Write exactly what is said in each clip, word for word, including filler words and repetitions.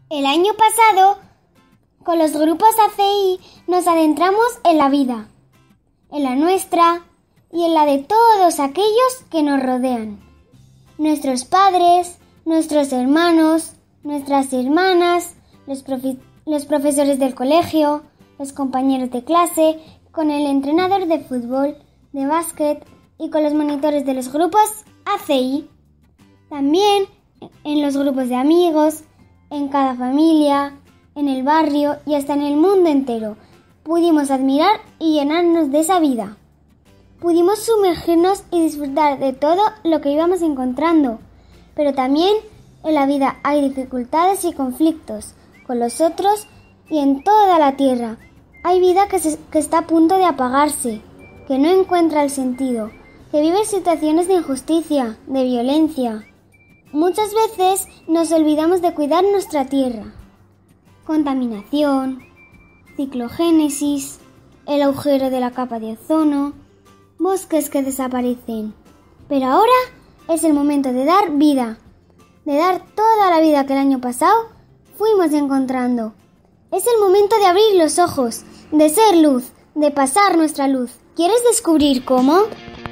El año pasado, con los grupos A C I, nos adentramos en la vida, en la nuestra y en la de todos aquellos que nos rodean. Nuestros padres, nuestros hermanos, nuestras hermanas, los, profe- los profesores del colegio, los compañeros de clase, con el entrenador de fútbol, de básquet y con los monitores de los grupos A C I. También en los grupos de amigos, en cada familia, en el barrio y hasta en el mundo entero. Pudimos admirar y llenarnos de esa vida. Pudimos sumergirnos y disfrutar de todo lo que íbamos encontrando. Pero también en la vida hay dificultades y conflictos con los otros y en toda la tierra. Hay vida que, se, que está a punto de apagarse, que no encuentra el sentido, que vive situaciones de injusticia, de violencia. Muchas veces nos olvidamos de cuidar nuestra tierra. Contaminación, ciclogénesis, el agujero de la capa de ozono, bosques que desaparecen. Pero ahora es el momento de dar vida, de dar toda la vida que el año pasado fuimos encontrando. Es el momento de abrir los ojos, de ser luz, de pasar nuestra luz. ¿Quieres descubrir cómo?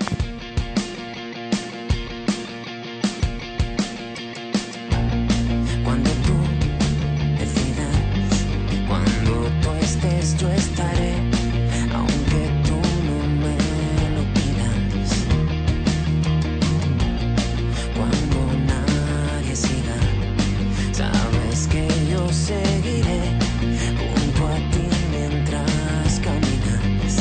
Yo estaré, aunque tú no me lo pidas. Cuando nadie siga, sabes que yo seguiré junto a ti mientras caminas.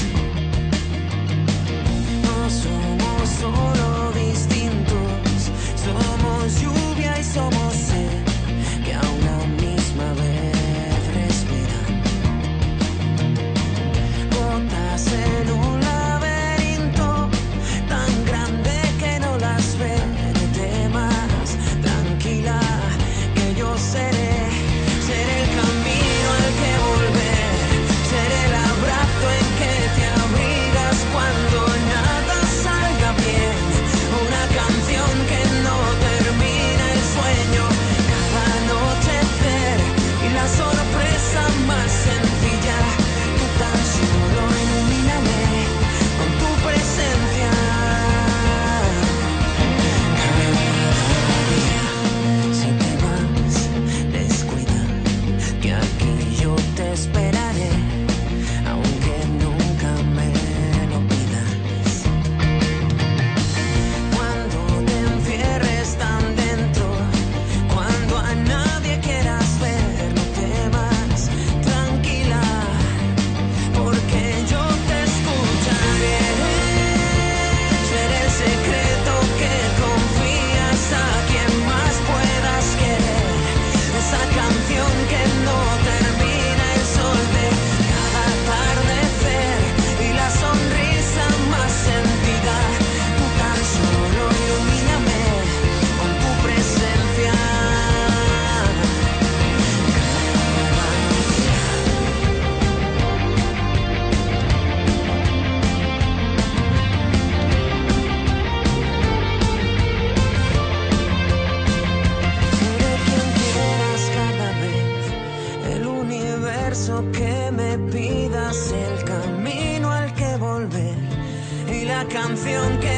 No somos solo distintos, somos lluvia y somos sed que a una misma vez respiran. En un laberinto tan grande que no las ve, no temas, tranquila, que yo seré, seré el camino al que volver, seré el abrazo en que te abrigas cuando nada salga bien, una canción que no termina el sueño, cada anochecer y la sorpresa más sencilla, tú tan solo ilumíname con tu presencia. Cada día, si te vas, descuida que aquí yo te esperaré, aunque nunca me lo pidas. Cuando te encierres tan dentro, cuando a nadie quieras ver, no temas, tranquila, porque yo te escucharé. Seré el secreto que confías a quien más puedas querer, esa canción que no termina el sol de cada atardecer y la sonrisa más sentida, tú tan solo ilumíname con tu presencia. Seré quien quieras cada vez, el universo que me pidas, el camino al que volver y la canción que